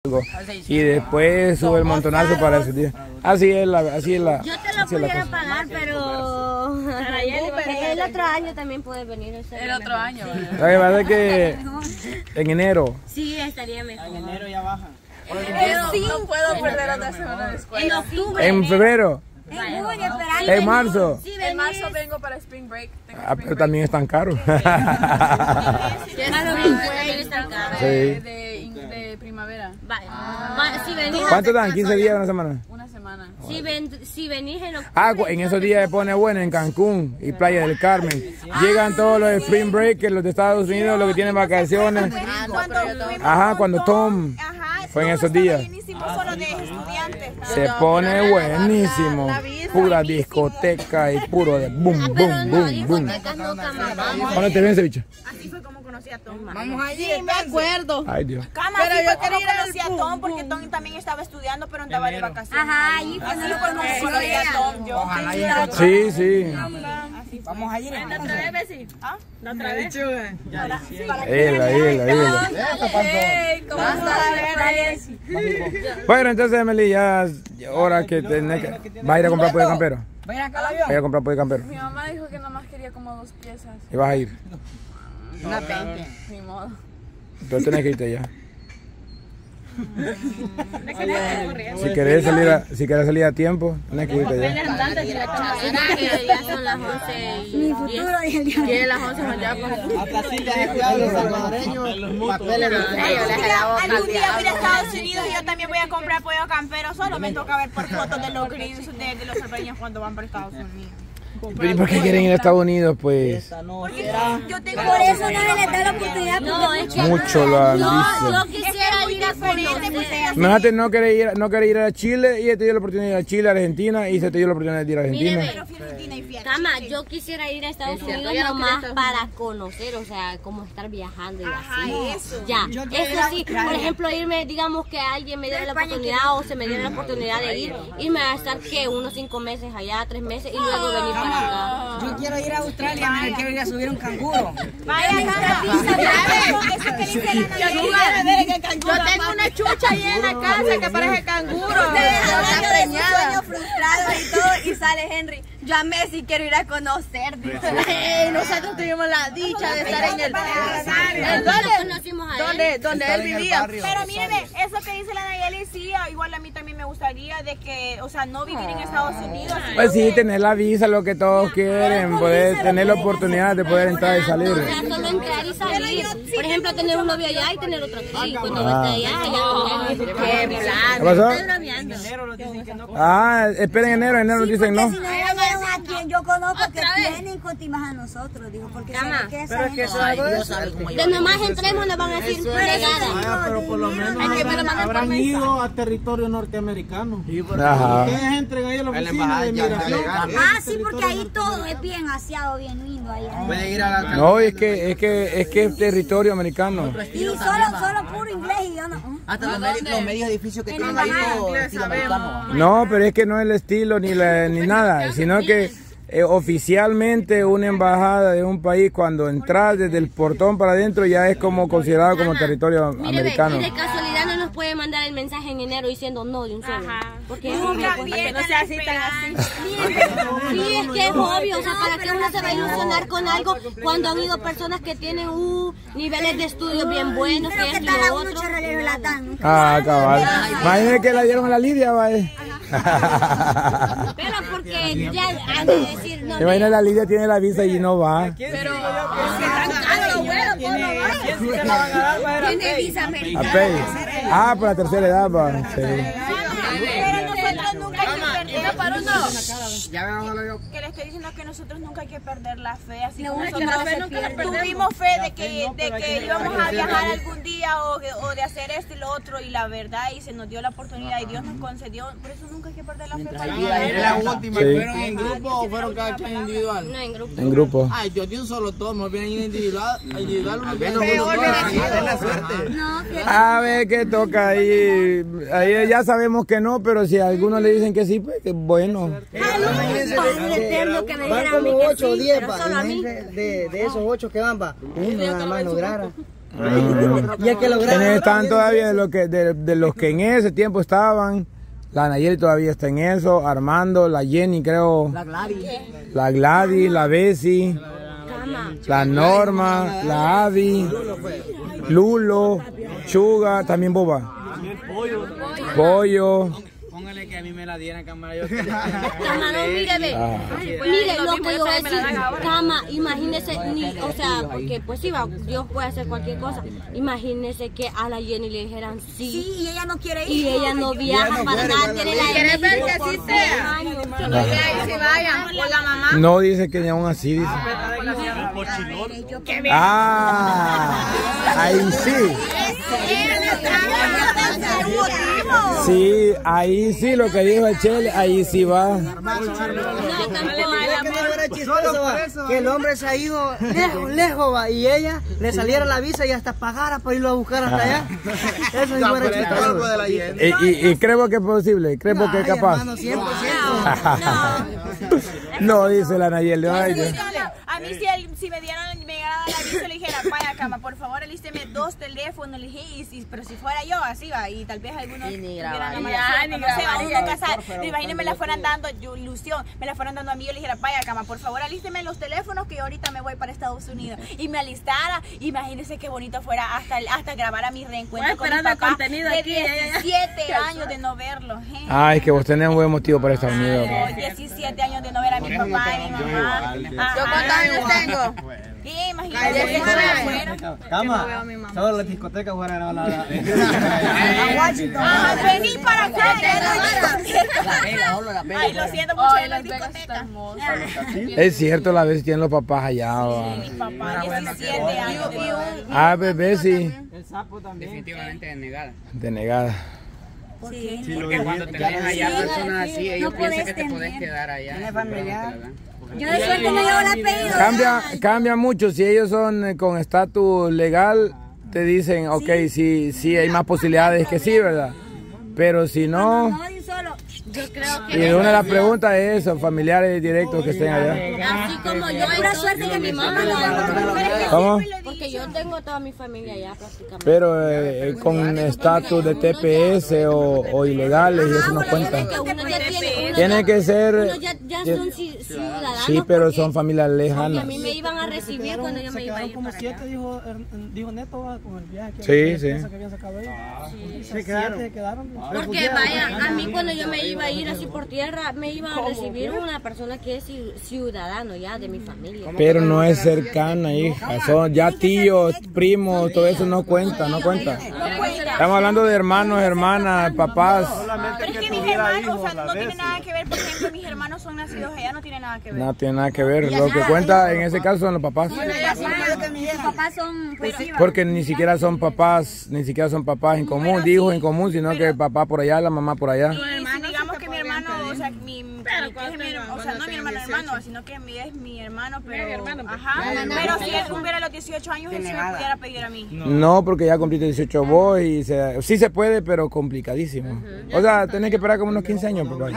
y después sube el montonazo para ese día. Así es la... Yo te lo pudiera pagar, pero el otro año también puede venir. El otro año. Lo que pasa es que en enero. Sí, estaría mejor. En enero ya baja. No puedo perder otra semana de escuela. En octubre. En febrero. En junio, esperando. En marzo. Sí, En marzo vengo para Spring Break. Pero también es tan caro. Sí. De primavera. ¿Cuánto dan? ¿15 días una semana? Una semana. Si venís en octubre. En esos días se pone bueno en Cancún y Playa del Carmen. Llegan todos los Spring Break, los de Estados Unidos, los que tienen vacaciones. Ajá, cuando Tom fue en esos días. Se pone buenísimo. Pura discoteca y puro de boom, boom, boom, boom. ¿Cuándo te ven, ceviche? Así fue como conocí a Tom. Vamos allí, me acuerdo. Ay, Dios. Pero yo quería ir conocí a Tom porque Tom también estaba estudiando, pero andaba de vacaciones. Ajá, ahí fue Así conocí a Tom yo. Sí, sí. Vamos a ir. ¿La otra vez, Bessie? ¿Ah? ¿La otra vez? Ella. ¿Cómo estás? Bueno, entonces, Emily, ya es hora que tenés que... ¿Vas a ir a comprar pollo campero? ¿Va a ir acá al Voy avión? a comprar pollo campero. Mi mamá dijo que nomás quería como 2 piezas. ¿Y vas a ir? Una 20. Ni modo. Entonces tenés que irte ya. Si querés salir a tiempo, tenés que irte ya. Ya son las 11. Mi futuro y el día. Quiere las 11 allá. Hasta sí le he cuidado a los salvadoreños. Papeles. Algún día voy a Estados Unidos y yo también voy a comprar pollo campero. Solo me toca ver por fotos de los gringos, de los salvadoreños cuando van para Estados Unidos. ¿Pero y por qué quieren ir a Estados Unidos, pues? Porque yo tengo Por eso no se les da la oportunidad. No, es que Mucho lo han yo visto. quisiera ir a conocer. Imagínate no querer ir a Chile y te dio la oportunidad de ir a Chile, a Argentina y se te dio la oportunidad de ir a Argentina. Cama, yo quisiera ir a Estados Unidos nomás para conocer, o sea, como estar viajando y así. Ya, eso sí, por ejemplo, irme, digamos que alguien me diera la oportunidad o se me diera la oportunidad de irme a estar que unos 5 meses allá, 3 meses y luego venir para acá. Yo quiero ir a Australia, me quiero ir a subir un canguro. Vaya, Yo tengo una chucha ahí en la casa que parece canguro. Está preñada. Frustrado y todo, y sale Henry. Yo a Messi quiero ir a conocer. Nosotros tuvimos la dicha de estar en el donde él vivía. Pero míreme, eso que dice la Nayeli, sí, igual a mí también me gustaría de que, o sea, no vivir en Estados Unidos. Pues sí, tener la visa, lo que todos quieren, poder tener la oportunidad de poder entrar y salir. O sea, solo entrar y salir. Por ejemplo, tener un novio allá y tener otro aquí. Cuando esté allá con él. Qué plan. ¿Qué pasó? Estoy bromeando. Esperen enero nos dicen no. Si no llegaron a quien yo conozco que tienen contimas a nosotros, digo, porque saben que Pero es que eso es algo de eso. De nomás entremos nos van a decir plegada. Pero por lo menos habrán ido a territorio norteamericano. Ajá. Ustedes entren ahí a la oficina de migración. Ah, sí, porque ahí todo es bien aseado, bien lindo. Ahí. Puede ir a la No, es que es territorio americano. Y solo puro inglés y yo no. hasta los medios edificios que tienen ahí todo estilo americano. No, pero es que no es el estilo ni nada, sino que oficialmente una embajada de un país cuando entras desde el portón para adentro ya es como considerado como territorio americano. Y de casualidad no nos puede mandar el mensaje en enero diciendo no de un solo. Porque es obvio, Que no sea así tan así. Sí, es que es obvio, o sea, ¿para qué uno se va a ilusionar con algo cuando han ido personas que tienen niveles de estudio bien buenos, que esto y lo otro? Ah, cabal. Imagínate que la dieron a la Lidia, vaya. Pero porque ya han de decir no. Imagínate la Lidia tiene la visa y no va. Pero Tiene visa americana. Ah, por la tercera edad, va. Sí. Pero nosotros nunca hay que perder. Ya que le estoy diciendo que nosotros nunca hay que perder la fe, así como que nosotros la fe nunca la perdemos. tuvimos fe de que íbamos a viajar algún día o de hacer esto y lo otro, y la verdad, y se nos dio la oportunidad y Dios nos concedió, por eso nunca hay que perder la fe. ¿Era la última? Sí. ¿Fueron en grupo o fueron cada quien individual? No, en grupo. En grupo. Ay, yo di un solo tomo, vienen individual, uno la suerte. A ver qué toca ahí. Ahí ya sabemos que no, pero si a algunos le dicen que sí, pues que bueno. Van como 8 o 10 de esos 8 que van, uno nada más lograra. Y el que lograron. Están todavía de los que en ese tiempo estaban. La Nayeli todavía está en eso. Armando, la Jenny creo. La Gladys, la Bessie. La Norma, la Abby. Lulo, Chuga, también Boba. Pollo. Póngale que a mí me la dieran, cámara. Yo Cama, no, mire, mire lo que yo voy a decir. Cama, imagínese, o sea, porque pues sí, Dios puede hacer cualquier cosa. Imagínese que a la Jenny le dijeran sí. Sí, y ella no quiere ir. Y ella no viaja para nada, tiene la ¿Quieres ver que así sea? Y si vayan por la mamá. No dice que ni aún así, dice. Ahí sí. Sí, ahí sí, lo que dijo el Chele, ahí sí va. Que el hombre se ha ido lejos, va, y ella le saliera la visa y hasta pagara para irlo a buscar hasta allá. Eso es fuera chistoso. Y creo que es posible, creo que es capaz. No, dice la Nayeli. A mí si me dieran la visa le dijera, vaya Cama, por favor alísteme 2 teléfonos, le dije, pero si fuera yo así va, y tal vez algunos tuvieran uno casar, imagínense me la fueran dando ilusión, me la fueran dando a mí, yo le dijera, vaya Cama, por favor alísteme los teléfonos que yo ahorita me voy para Estados Unidos, y me alistara, imagínense qué bonito fuera hasta grabar a mi reencuentro con mi papá de 17 años de no verlo. Ay, que vos tenés un buen motivo para Estados Unidos. 17 años de no ver a mi papá y mi mamá. ¿Yo cuántos años tengo? Sí, imagínate. Cama, solo la discoteca fuera a la... Vení para acá. Ay, lo siento mucho de la discoteca. Es cierto, la vez tienen los papás allá. Sí, mi papá, 17 años. Bebé, sí. El sapo también. Definitivamente denegada. Denegada. Sí. Porque cuando tenés allá personas así, ellos piensan que te podés quedar allá. ¿Tiene familiar? Yo de suerte no llevo el apellido. Cambia mucho. Si ellos son con estatus legal, te dicen, ok, sí hay más posibilidades que sí, ¿verdad? Pero si no... Yo creo que... Y una de las preguntas es eso, familiares directos que estén allá. Así como yo, hay una suerte que mi mamá no... ¿Cómo? Porque yo tengo toda mi familia allá prácticamente. Pero con estatus de TPS o ilegales y eso no cuenta. Tiene que ser... Ya son ciudadanos. Sí, pero son familias lejanas. A mí me iban a recibir cuando yo me iba a ir como para 7, allá. dijo Neto, con el viaje que Sí. habían sacado ellos. Sí, quedaron. Porque vaya, a mí cuando yo me iba a ir así por tierra, me iba a recibir una persona que es ciudadano ya de mi familia. Pero no es cercana, hija. Son ya tíos, primos, todo eso no cuenta. Estamos hablando de hermanos, hermanas, papás. Pero es que mis hermanos, o sea, no tiene nada que ver, por ejemplo, mis hermanos son nacidos allá, no tiene nada que ver. No tiene nada que ver. Lo que cuenta en ese caso son los papás. Mis papás son... Porque ni siquiera son papás en común, hijos en común, sino que el papá por allá, la mamá por allá. Digamos que mi hermano, o sea, no mi hermano, sino que es mi hermano, pero pero si él cumpliera los 18 años, él se me pudiera pedir a mí. No, porque ya cumpliste 18 vos y sí se puede, pero complicadísimo. O sea, tenés que esperar como unos 15 años, papá.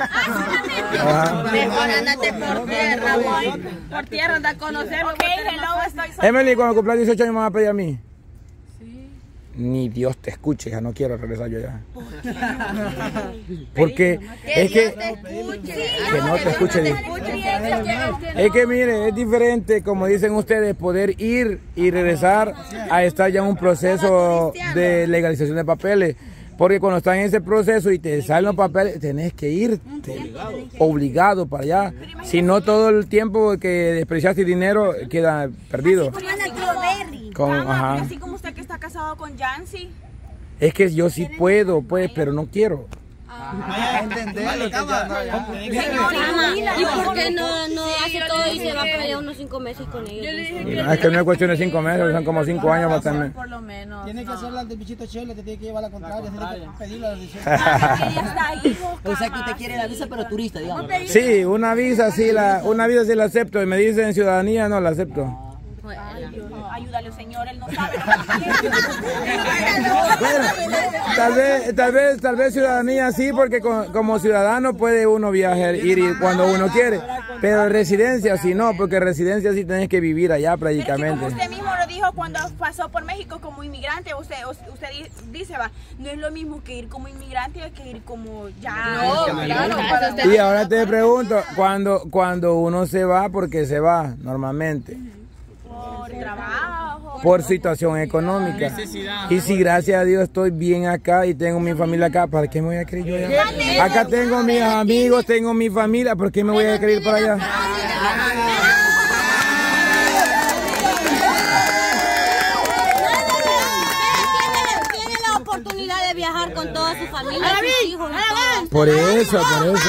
Mejor andate por tierra, boy. Por tierra anda a conocerlo. Ok, hello, estoy sola. Emily, cuando cumplas 18 años me vas a pedir a mí. Ni Dios te escuche, ya no quiero regresar yo ya. Porque es que no te escuche. Es que mire, es diferente, como dicen ustedes, poder ir y regresar a estar ya en un proceso de legalización de papeles. Porque cuando estás en ese proceso y te salen los papeles, tenés que irte obligado para allá. Si no, todo el tiempo que despreciaste dinero queda perdido. Así como usted que está casado con Yancy. Es que yo sí puedo, pues, pero no quiero. ¿Y por qué no hace todo y se va para allá unos 5 meses con ellos? Es que no es cuestión de 5 meses, son como 5 años más también. Por lo menos. Tienes que hacerla del bichito Chele, te tiene que llevar la contraria, tienes que pedirla a los 18. O sea que usted quiere la visa, pero turista, digamos. Sí, una visa sí la acepto. Y me dicen ciudadanía, no la acepto. Ayúdale, señor, él no sabe. Bueno, tal vez ciudadanía sí, porque como ciudadano puede uno viajar, ir cuando uno quiere. Pero residencia sí no, porque residencia sí tenés que vivir allá prácticamente. Usted mismo lo dijo cuando pasó por México como inmigrante, usted dice, va, no es lo mismo que ir como inmigrante que ir como ya. No, claro. Y ahora te pregunto, cuando uno se va, ¿por qué se va normalmente? Por trabajo. Por situación económica. Y si gracias a Dios estoy bien acá y tengo mi familia acá, ¿para qué me voy a querer yo allá? Acá tengo mis amigos, tengo mi familia, ¿por qué me voy a querer ir para allá? Tiene la oportunidad de viajar con toda su familia, sus hijos. Por eso.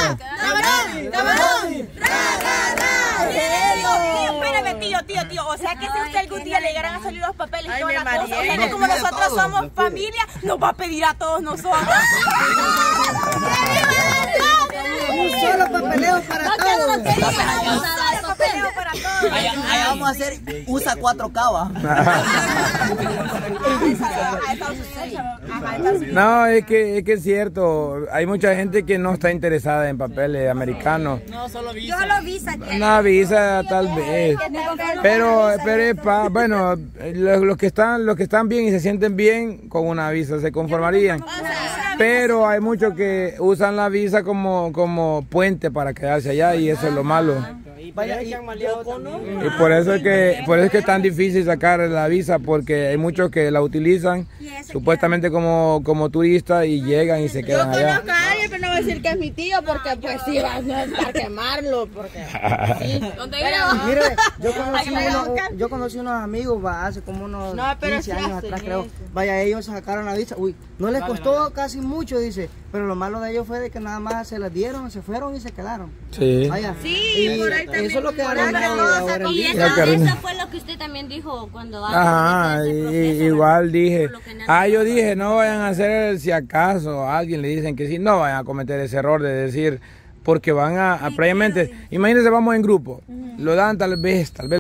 Tío, o sea que si usted algún día le llegaran a salir los papeles y todas las cosas, o sea que como nosotros somos familia, nos va a pedir a todos nosotros. Un solo papeleo para todos. Allá vamos a hacer USA 4K, ¿va? No, es que es cierto, hay mucha gente que no está interesada en papeles americanos. No, solo visa. Solo visa. Una visa tal vez. Pero bueno, los que están bien y se sienten bien con una visa se conformarían. Pero hay muchos que usan la visa como puente para quedarse allá y eso es lo malo. Y por eso es que es tan difícil sacar la visa, porque hay muchos que la utilizan supuestamente como turistas y llegan y se quedan allá. Yo conozco a alguien, pero no voy a decir que es mi tío, porque pues sí, va a quemarlo, porque sí. Mire, yo conocí unos amigos hace como unos 15 años atrás, creo. Vaya, ellos sacaron la visa. Uy, no les costó casi mucho, dice. Pero lo malo de ellos fue de que nada más se las dieron, se fueron y se quedaron. Sí. Vaya. Sí, por ahí también. Eso es lo que ahora Y eso fue lo que usted también dijo cuando... Ajá, igual dije. Yo dije, no vayan a hacer, si acaso a alguien le dicen que sí, no vayan a cometer ese error de decir, porque van a previamente, imagínense, vamos en grupo, lo dan tal vez